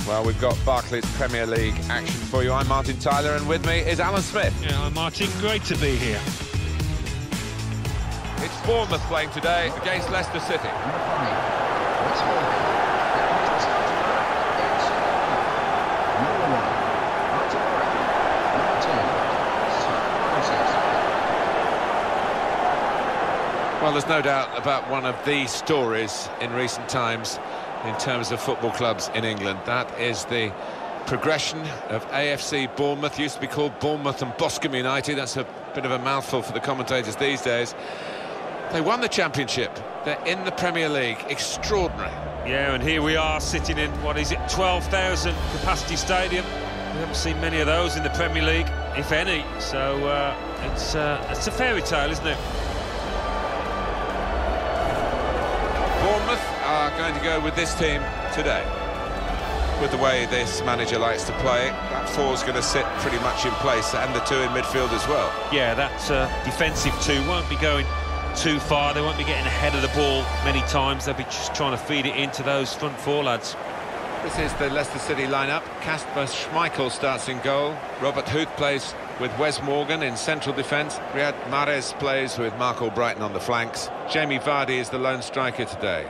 Well, we've got Barclays Premier League action for you. I'm Martin Tyler, and with me is Alan Smith. Yeah, I'm Martin. Great to be here. It's Bournemouth playing today against Leicester City. Well, there's no doubt about one of the stories in recent times in terms of football clubs in England. That is the progression of AFC Bournemouth. Used to be called Bournemouth and Boscombe United. That's a bit of a mouthful for the commentators these days. They won the championship. They're in the Premier League. Extraordinary. Yeah, and here we are sitting in, what is it, 12,000 capacity stadium. We haven't seen many of those in the Premier League, if any. So it's a fairy tale, isn't it? Bournemouth are going to go with this team today. With the way this manager likes to play, that four's going to sit pretty much in place, and the two in midfield as well. Yeah, that defensive two won't be going too far. They won't be getting ahead of the ball many times. They'll be just trying to feed it into those front four lads. This is the Leicester City lineup. Kasper Schmeichel starts in goal. Robert Huth plays with Wes Morgan in central defence. Riyad Mahrez plays with Mark Albrighton on the flanks. Jamie Vardy is the lone striker today.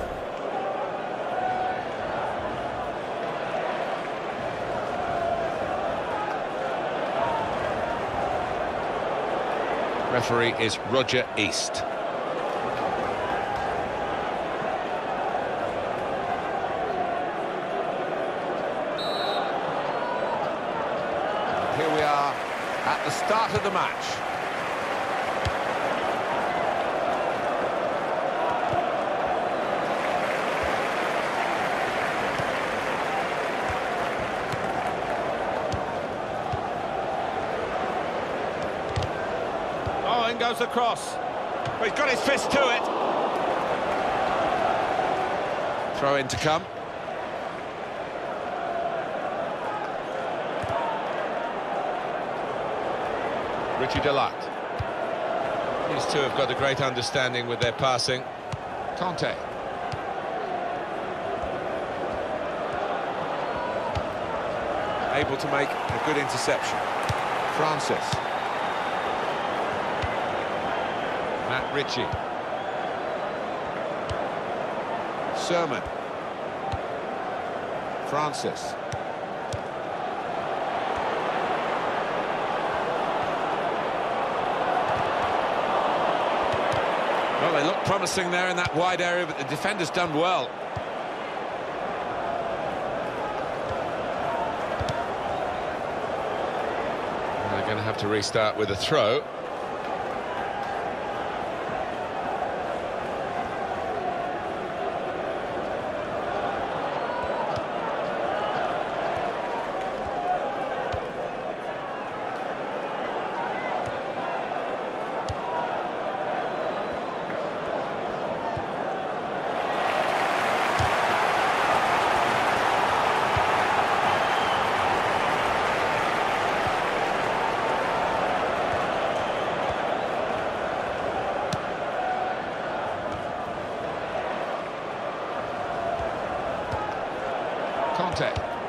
Referee is Roger East. Here we are at the start of the match. Oh, in goes the cross. Well, he's got his fist to it. Throw in to come. Richie Delatte. These two have got a great understanding with their passing. Conte. Able to make a good interception. Francis. Matt Ritchie. Sermon. Francis. Well, they look promising there in that wide area, but the defender's done well. And they're going to have to restart with a throw. Conte.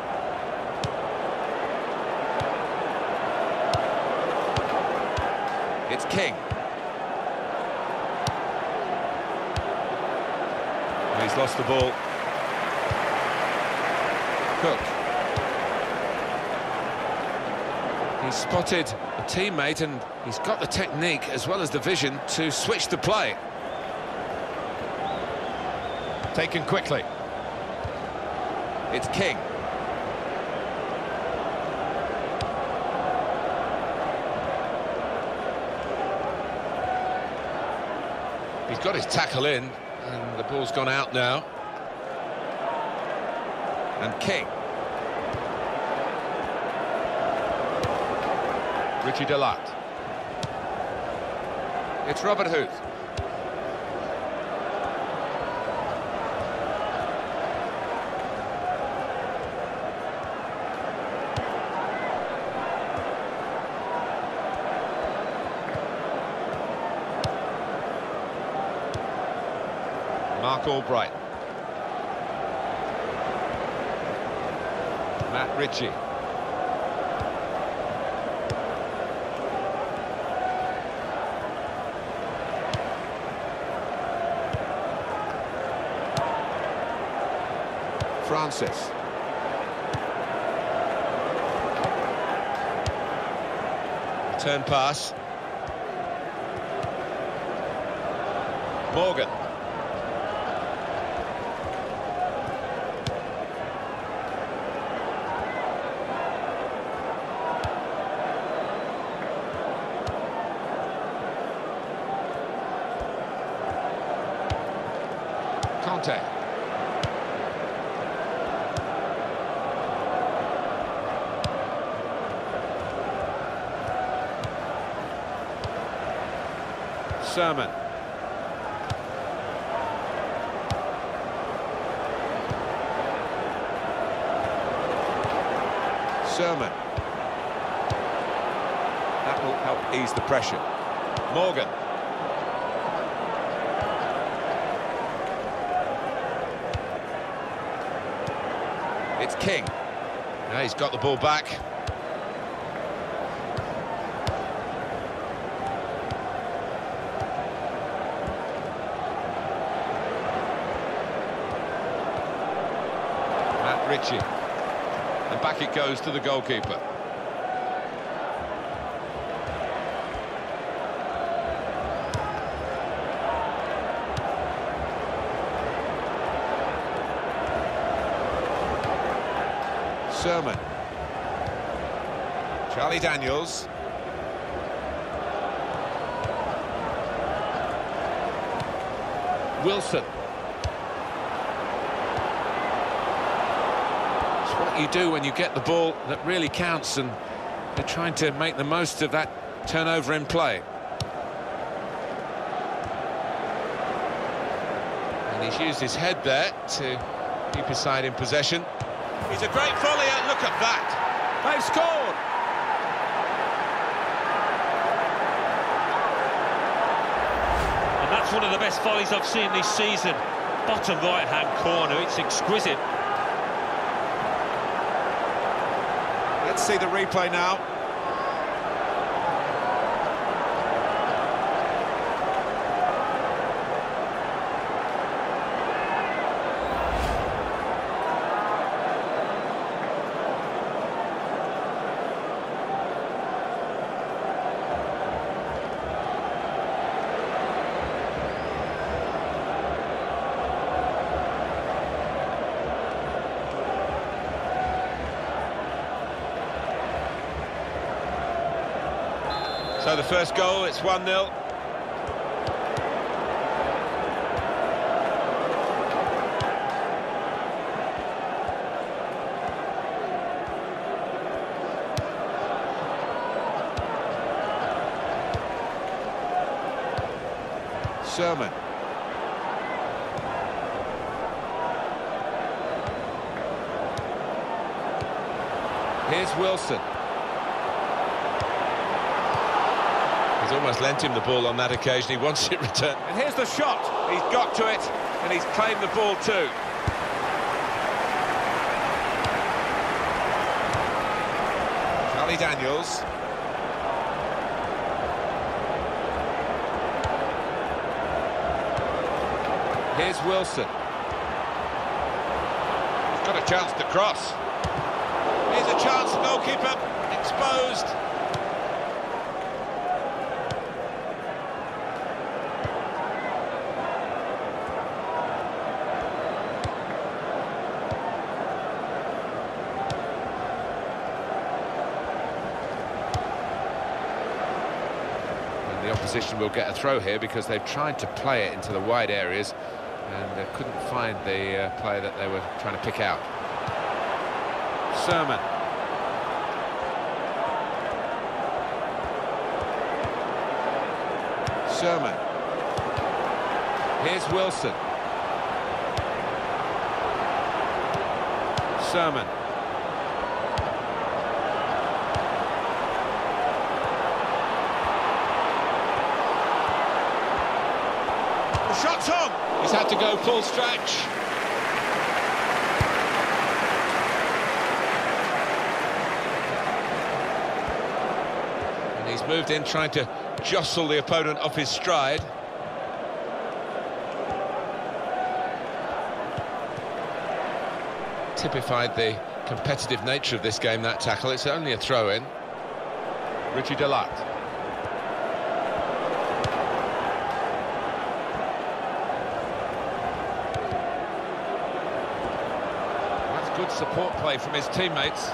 It's King. He's lost the ball. Cook. He's spotted a teammate and he's got the technique as well as the vision to switch the play. Taken quickly. It's King. He's got his tackle in, and the ball's gone out now. And King. Richie Delatte. It's Robert Huth. Mark Albrighton. Matt Ritchie. Francis. Return pass. Morgan. Conte. Sermon. Sermon. That will help ease the pressure. Morgan. It's King. Now he's got the ball back. Matt Ritchie. And back it goes to the goalkeeper. Sermon. Charlie Daniels. Wilson. It's what you do when you get the ball that really counts, and they're trying to make the most of that turnover in play. And he's used his head there to keep his side in possession. He's a great volley, and look at that. They've scored. And that's one of the best volleys I've seen this season. Bottom right-hand corner, it's exquisite. Let's see the replay now. So the first goal, it's 1-0. Sermon. Here's Wilson. He's almost lent him the ball on that occasion. He wants it returned. And here's the shot. He's got to it, and he's claimed the ball too. Charlie Daniels. Here's Wilson. He's got a chance to cross. Here's a chance, the goalkeeper exposed. The opposition will get a throw here because they've tried to play it into the wide areas and couldn't find the player that they were trying to pick out. Sermon. Sermon. Here's Wilson. Sermon. Shot's on! He's had to go full stretch. He's moved in, trying to jostle the opponent off his stride. Typified the competitive nature of this game, that tackle. It's only a throw-in. Richie De Laet. That's good support play from his teammates.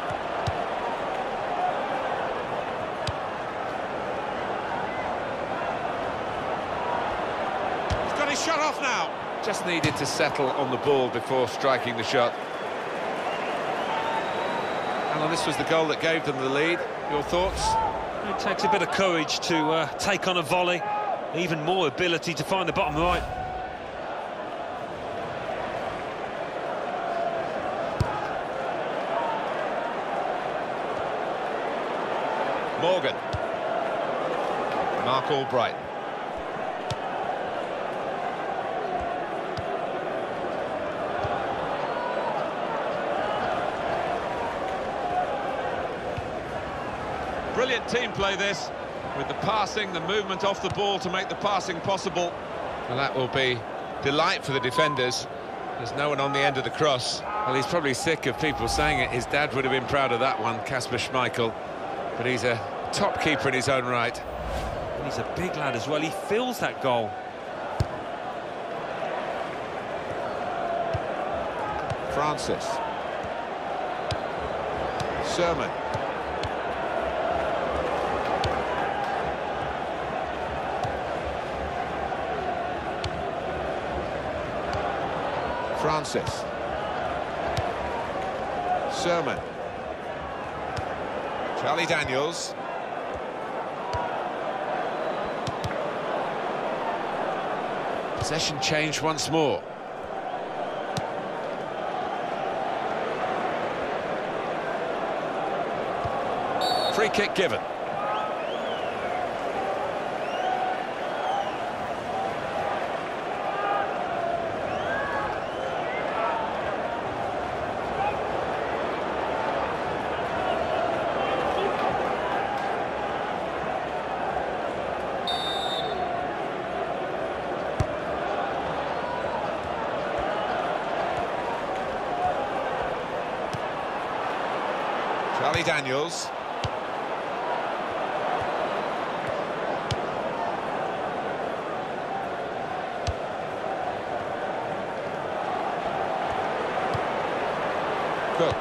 He's got his shot off now. Just needed to settle on the ball before striking the shot. Alan, this was the goal that gave them the lead. Your thoughts? It takes a bit of courage to take on a volley, even more ability to find the bottom right. Morgan. Mark Albright. Brilliant team play this, with the passing, the movement off the ball to make the passing possible. And that will be delight for the defenders. There's no one on the end of the cross. Well, he's probably sick of people saying it. His dad would have been proud of that one, Kasper Schmeichel. But he's a top keeper in his own right. And he's a big lad as well. He fills that goal. Francis. Sermon. Francis. Sermon. Charlie Daniels. Possession changed once more. Free kick given. Charlie Daniels. Cook.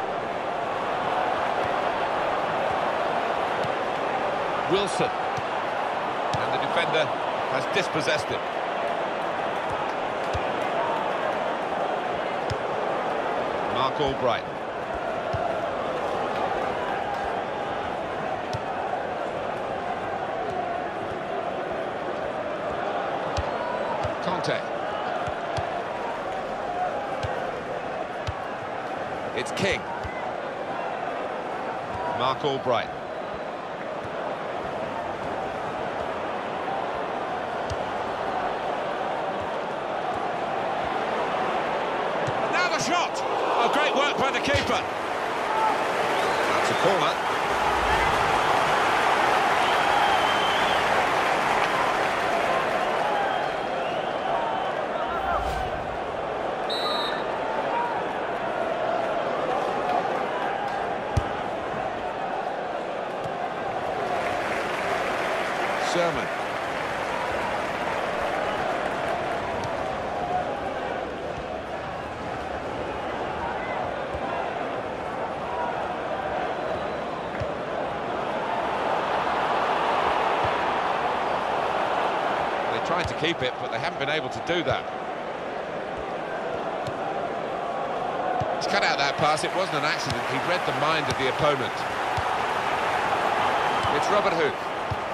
Wilson. And the defender has dispossessed him. Mark Albright. Conte. It's King. Mark Albright. Now the shot! Oh, great work by the keeper. That's a corner. Sermon. They tried to keep it, but they haven't been able to do that. He's cut out that pass. It wasn't an accident. He read the mind of the opponent. It's Robert Huth.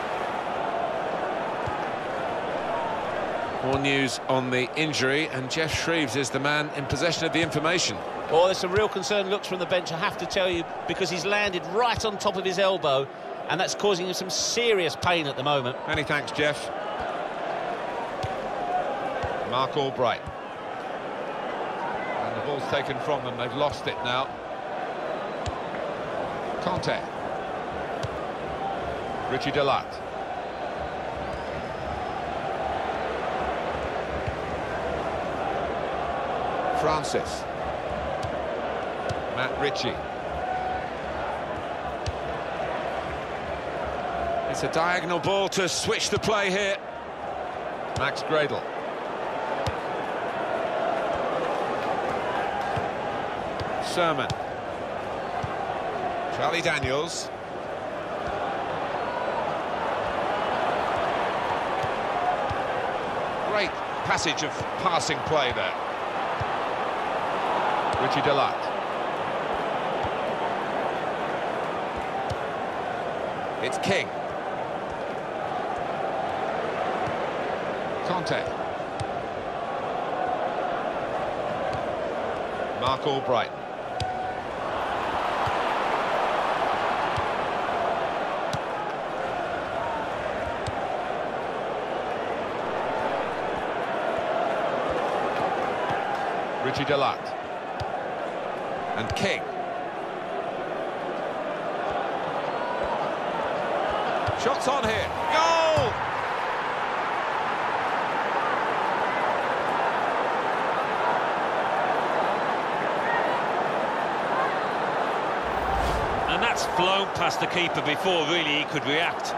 More news on the injury, and Geoff Shreeves is the man in possession of the information. Oh, there's some real concerned looks from the bench, I have to tell you, because he's landed right on top of his elbow, and that's causing him some serious pain at the moment. Many thanks, Geoff. Mark Albright. And the ball's taken from them, they've lost it now. Conte. Richie Delat. Francis. Matt Ritchie. It's a diagonal ball to switch the play here. Max Gradel. Sermon. Charlie Daniels. Great passage of passing play there. Richie Delat. It's King. Conte. Mark Albright. Richie Delat. And King. Shots on here. Goal! And that's flown past the keeper before really he could react.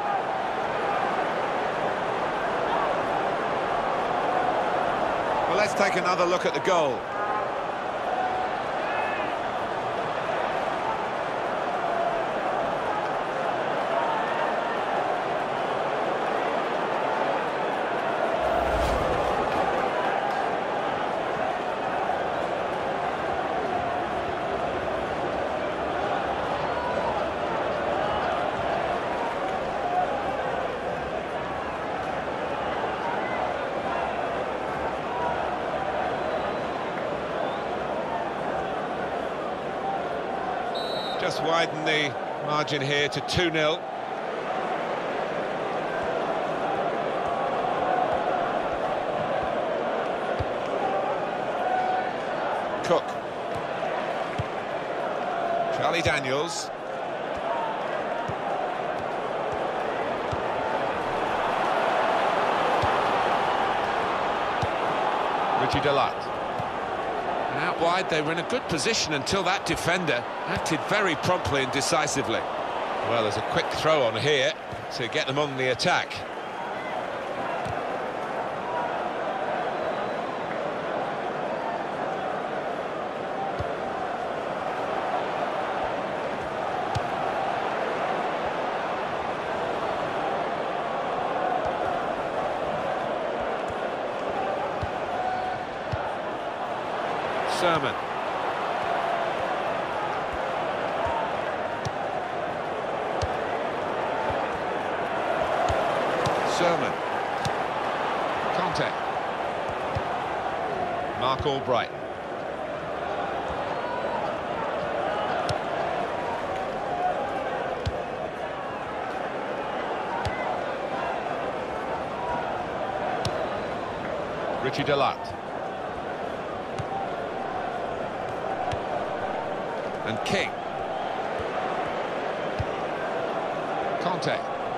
Well, let's take another look at the goal. Just widen the margin here to 2-0. Cook. Charlie Daniels. Richie Delat. And out wide, they were in a good position until that defender acted very promptly and decisively. Well, there's a quick throw on here to get them on the attack. Sermon. Sermon. Conte. Mark Albright. Richie Delat. And King. Conte.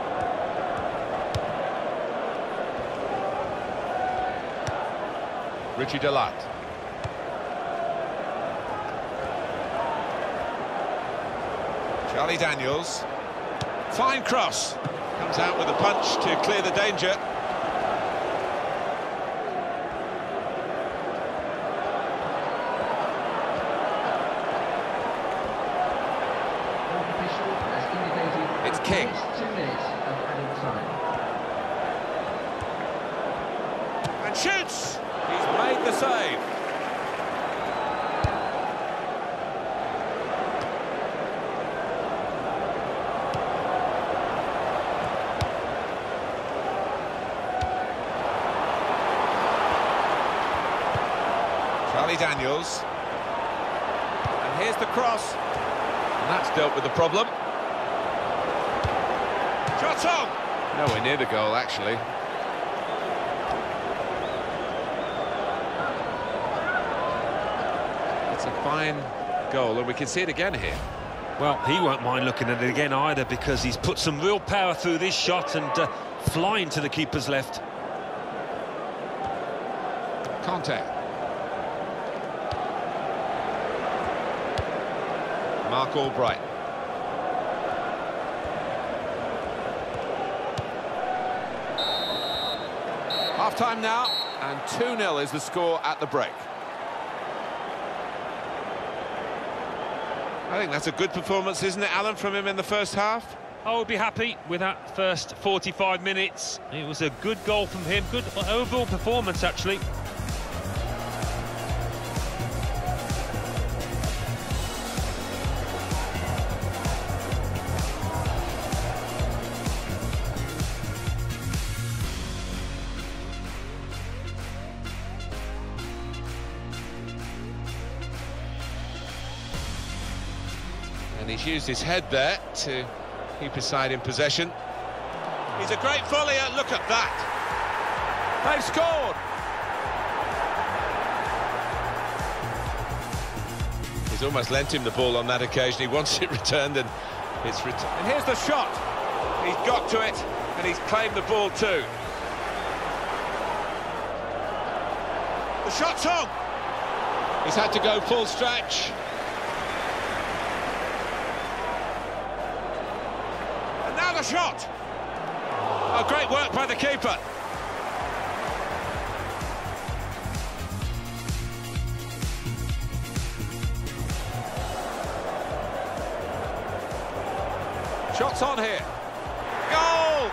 Richie Delat. Charlie Daniels. Fine cross. Comes out with a punch to clear the danger. It's King. 2 minutes of added time. And shoots! He's made the save. Charlie Daniels. And here's the cross. And that's dealt with the problem. Shot on! Nowhere near the goal, actually. It's a fine goal, and we can see it again here. Well, he won't mind looking at it again either, because he's put some real power through this shot and flying to the keeper's left. Conte. Mark Albright. Half-time now, and 2-0 is the score at the break. I think that's a good performance, isn't it, Alan, from him in the first half? I would be happy with that first 45 minutes. It was a good goal from him, good overall performance, actually. And he's used his head there to keep his side in possession. He's a great volleyer, look at that. They've scored! He's almost lent him the ball on that occasion. He wants it returned, and it's returned. And here's the shot. He's got to it, and he's claimed the ball too. The shot's on! He's had to go full stretch. The shot. Oh, great work by the keeper. Shots on here. Goal!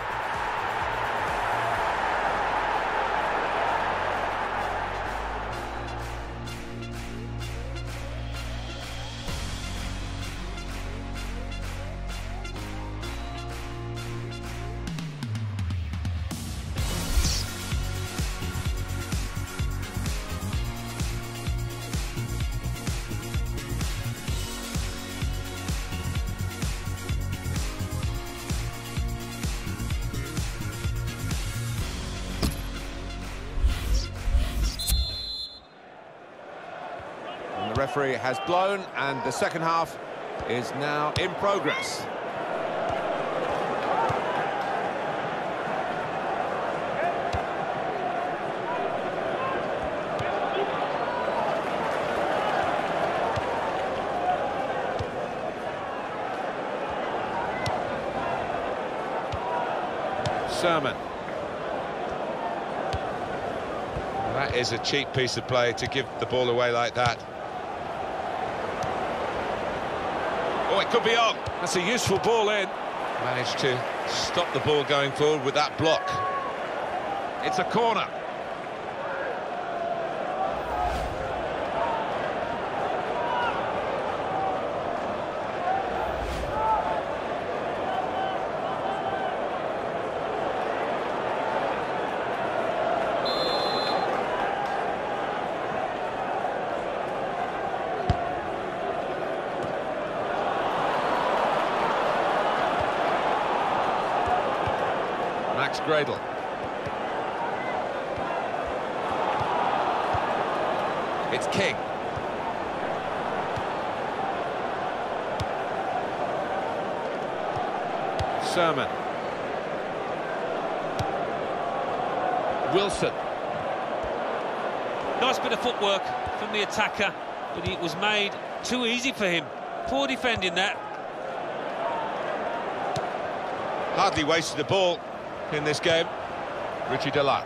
The referee has blown, and the second half is now in progress. Sermon. That is a cheap piece of play to give the ball away like that. Oh, it could be on. That's a useful ball in. Managed to stop the ball going forward with that block. It's a corner. Max Gradel. It's King. Sermon. Wilson. Nice bit of footwork from the attacker, but it was made too easy for him. Poor defending that. Hardly wasted the ball in this game. Richie Delat.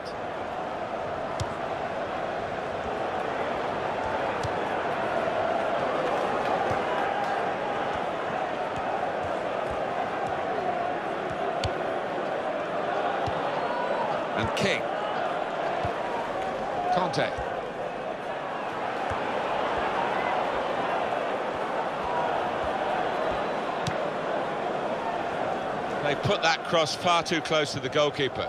And King. Conte. They put that cross far too close to the goalkeeper.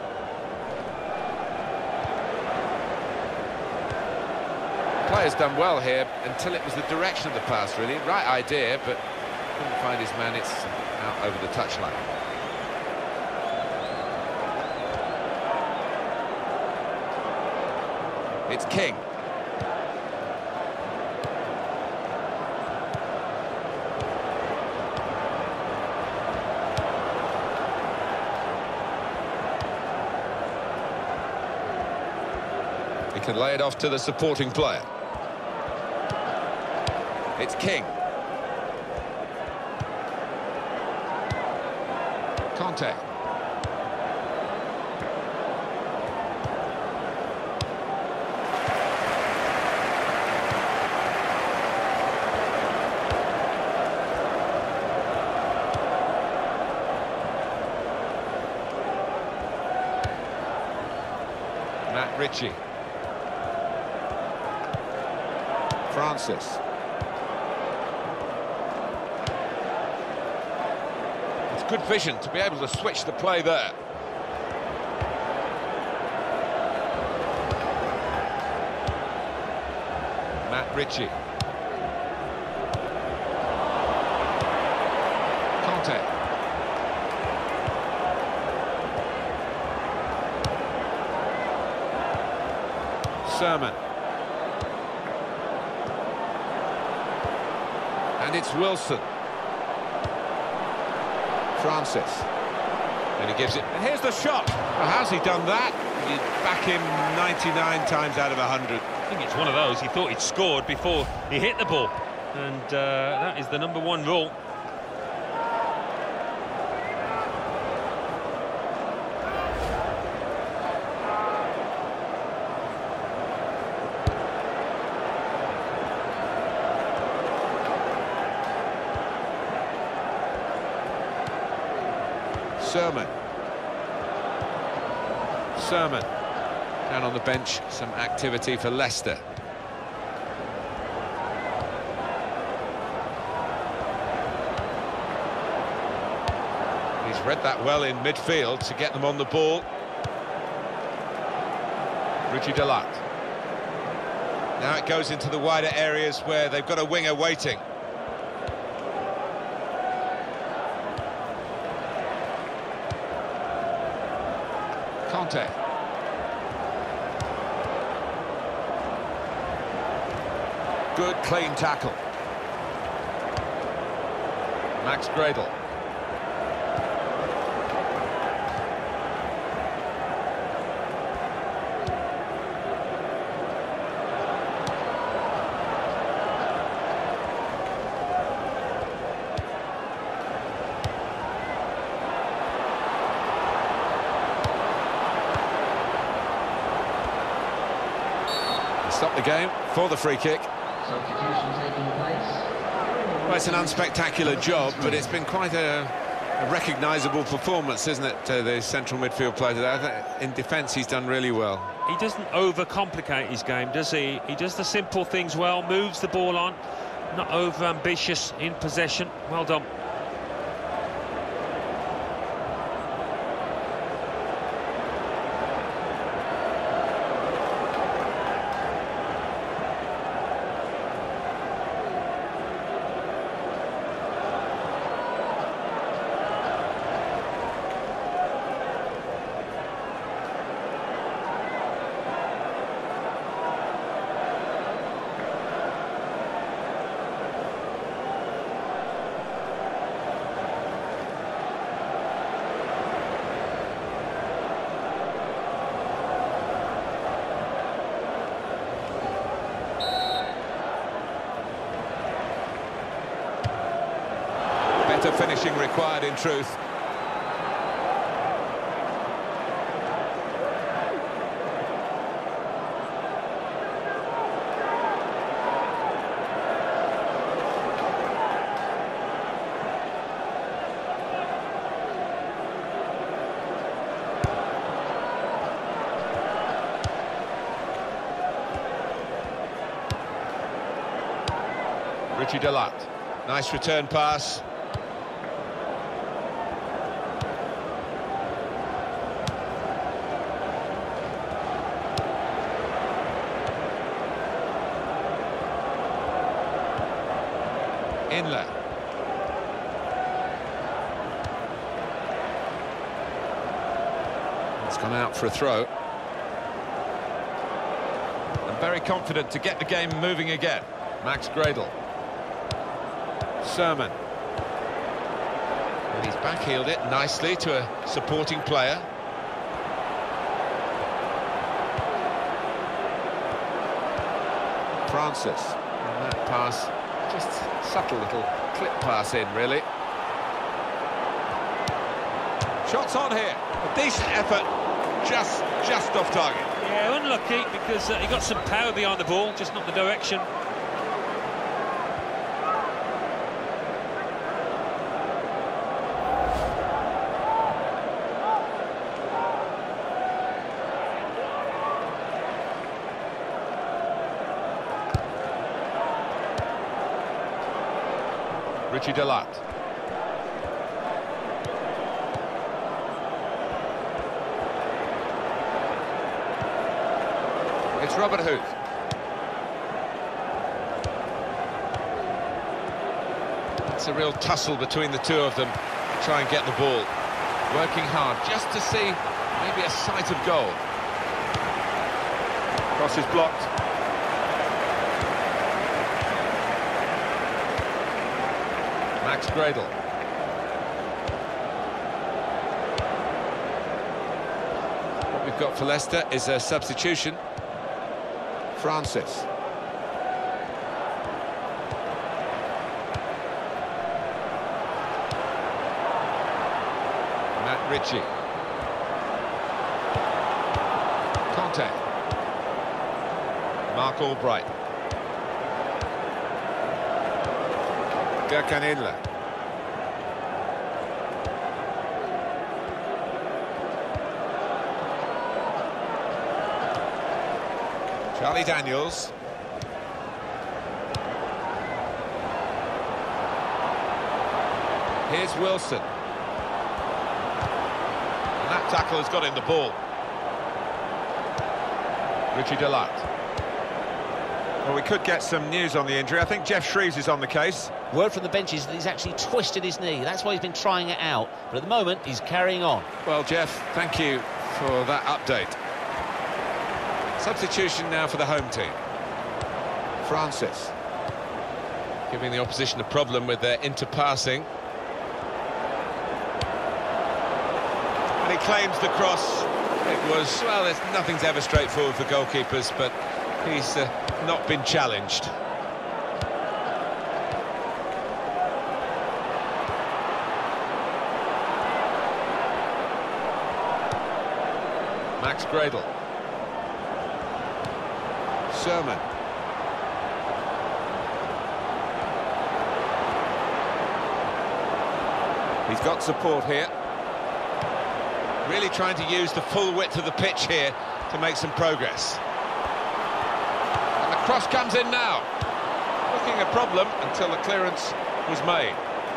Player's done well here until it was the direction of the pass, really. Right idea, but couldn't find his man. It's out over the touchline. It's King. can lay it off to the supporting player. It's King. Conte. Matt Ritchie. Francis. It's good vision to be able to switch the play there. Matt Ritchie. Conte. Sermon. And it's Wilson. Francis. And he gives it. And here's the shot. Well, how's he done that? You back him 99 times out of 100. I think it's one of those. He thought he'd scored before he hit the ball. And that is the #1 rule. Sermon down on the bench, some activity for Leicester. He's read that well in midfield to get them on the ball. Richie Delatte. Now it goes into the wider areas where they've got a winger waiting. Conte. Good clean tackle. Max Gradel. Stop the game for the free kick. Substitution taking place. Well, it's an unspectacular job, but it's been quite a recognisable performance, isn't it? The central midfield player today. In defence, he's done really well. He doesn't overcomplicate his game, does he? He does the simple things well, moves the ball on, not over-ambitious in possession. Well done. Better finishing required in truth. Richie Delatte. Nice return pass. Inler. It's gone out for a throw. And very confident to get the game moving again. Max Gradel. Sermon. And he's backheeled it nicely to a supporting player. Francis. And that pass, just subtle little clip pass in, really. Shots on here. A decent effort, just off target. Yeah, unlucky because he got some power behind the ball, just not the direction. Richie Delat. It's Robert Huth. It's a real tussle between the two of them to try and get the ball. Working hard just to see maybe a sight of goal. Cross is blocked. Max Gradel. What we've got for Leicester is a substitution. Francis. Matt Ritchie. Conte. Mark Albright. Gökhan Inler. Charlie Daniels. Here's Wilson. And that tackle has got him the ball. Richie Delat. Well, we could get some news on the injury. I think Geoff Shreeves is on the case. Word from the bench is that he's actually twisted his knee. That's why he's been trying it out. But at the moment, he's carrying on. Well, Geoff, thank you for that update. Substitution now for the home team. Francis. Giving the opposition a problem with their interpassing. And he claims the cross. It was, well, nothing's ever straightforward for goalkeepers, but he's not been challenged. Max Gradel. Sermon. He's got support here. Really trying to use the full width of the pitch here to make some progress. And the cross comes in now. Looking a problem until the clearance was made.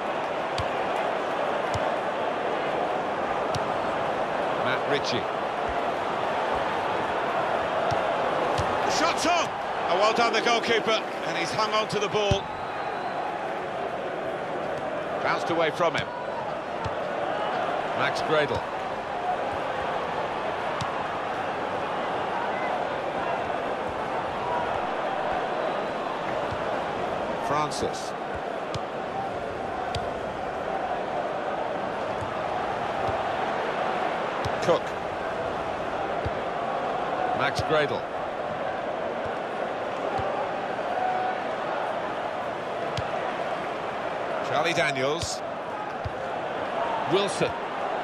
Matt Ritchie. Shot's on! Oh, well done, the goalkeeper, and he's hung on to the ball. Bounced away from him. Max Gradel. Francis. Cook. Max Gradel. Charlie Daniels. Wilson.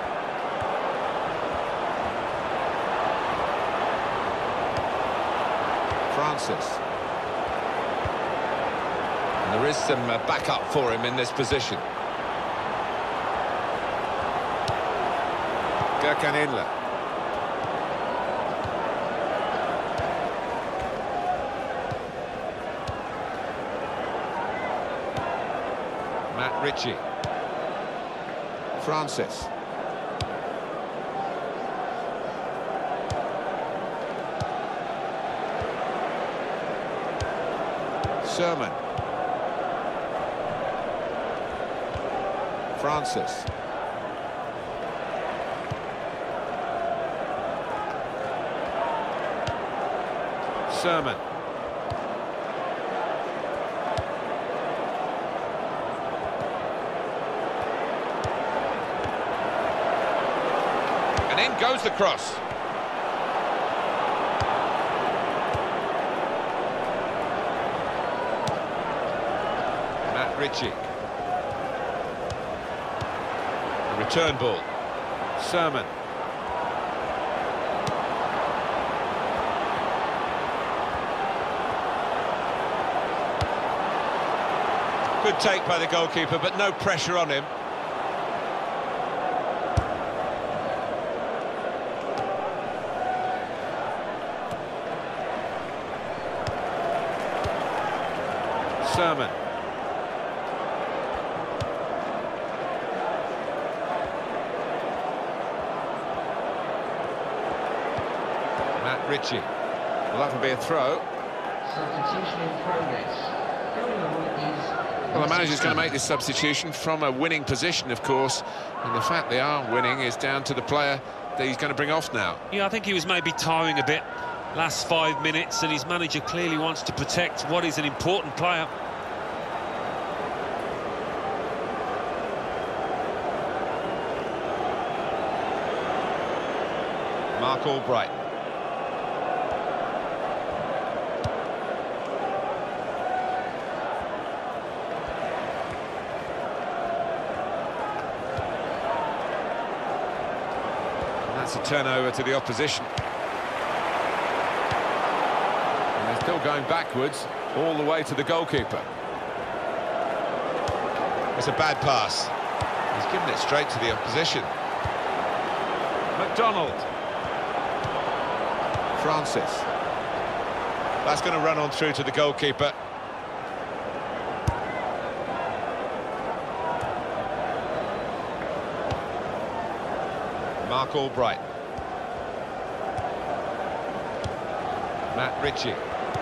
Francis. And there is some backup for him in this position. Gökhan Inler. Matt Ritchie. Francis. Sermon. Francis. Sermon. And in goes the cross. Ritchie. A return ball. Sermon. Good take by the goalkeeper, but no pressure on him. Sermon. Matt Ritchie. Well, that'll be a throw. Substitution in progress. Going on is... Well, the manager's going to make this substitution from a winning position, of course, and the fact they are winning is down to the player that he's going to bring off now. Yeah, I think he was maybe tiring a bit last 5 minutes, and his manager clearly wants to protect what is an important player. Mark Albright. That's a turnover to the opposition. And they're still going backwards all the way to the goalkeeper. It's a bad pass. He's given it straight to the opposition. McDonald. Francis. That's going to run on through to the goalkeeper. Mark Albright. Matt Ritchie.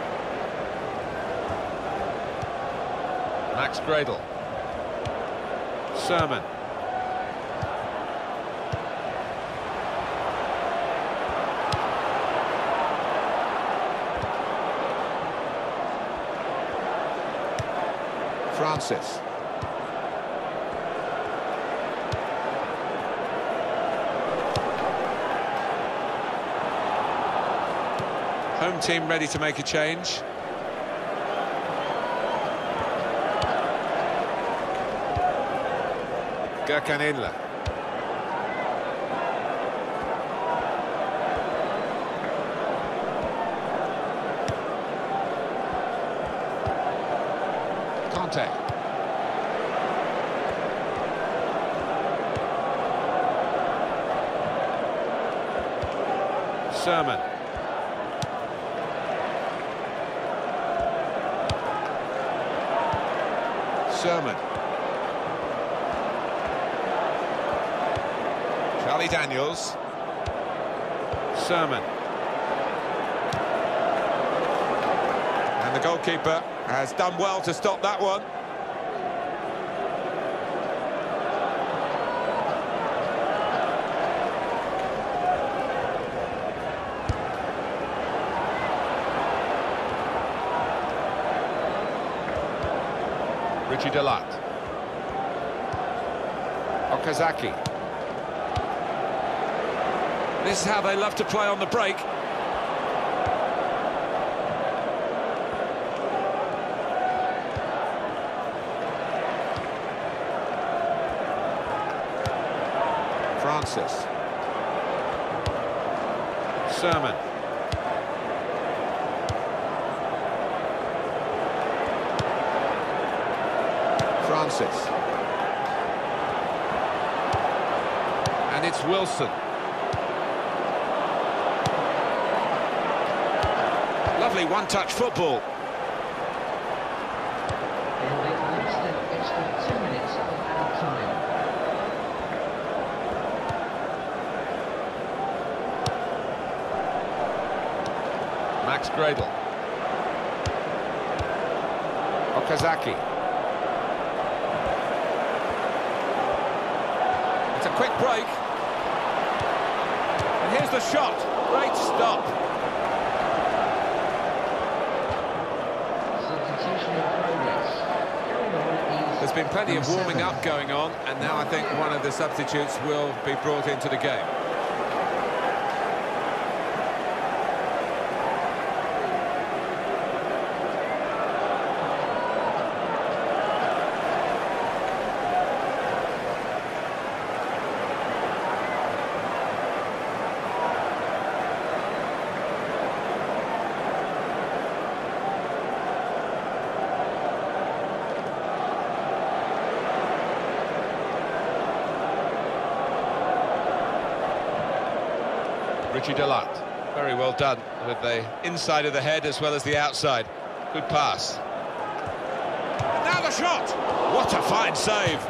Max Gradle. Sermon. Francis. Home team ready to make a change. Gökhan Inler. Conte. Sermon. Sermon. Charlie Daniels. Sermon. And the goalkeeper has done well to stop that one. Richie Delat. Okazaki. This is how they love to play on the break. Francis. Sermon. Francis. And it's Wilson. Lovely one-touch football. They'll make less than extra 2 minutes of added time. Max Gradle. Okazaki. It's a quick break. And here's the shot. Great stop. Substitution in progress. Going on is... There's been plenty of number warming 7. up going on, and now I think one of the substitutes will be brought into the game. Richie Delart. Very well done with the inside of the head as well as the outside. Good pass. Now the shot! What a fine save!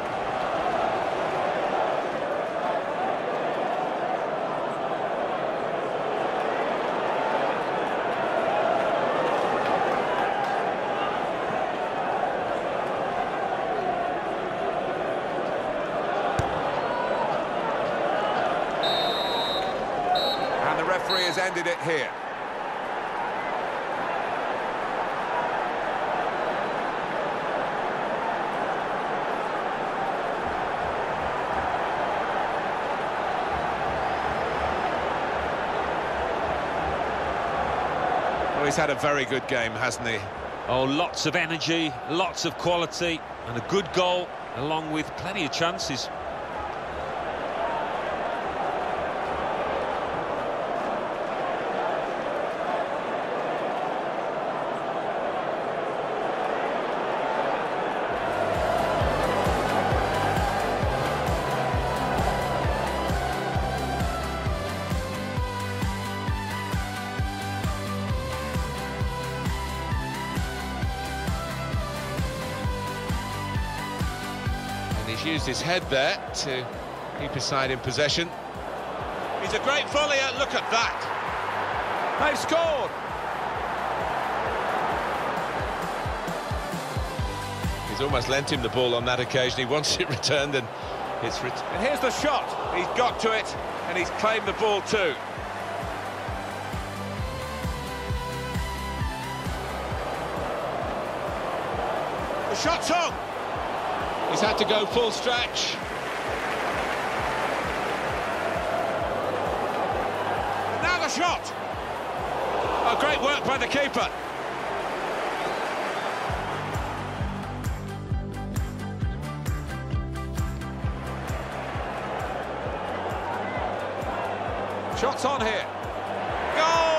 And the referee has ended it here. Well, he's had a very good game, hasn't he? Oh, lots of energy, lots of quality, and a good goal, along with plenty of chances. He's used his head there to keep his side in possession. He's a great volleyer, look at that! They've scored! He's almost lent him the ball on that occasion. He wants it returned, and it's returned. And here's the shot! He's got to it, and he's claimed the ball too. The shot's on! He's had to go full stretch. And now the shot! Oh, great work by the keeper. Shots on here. Goal!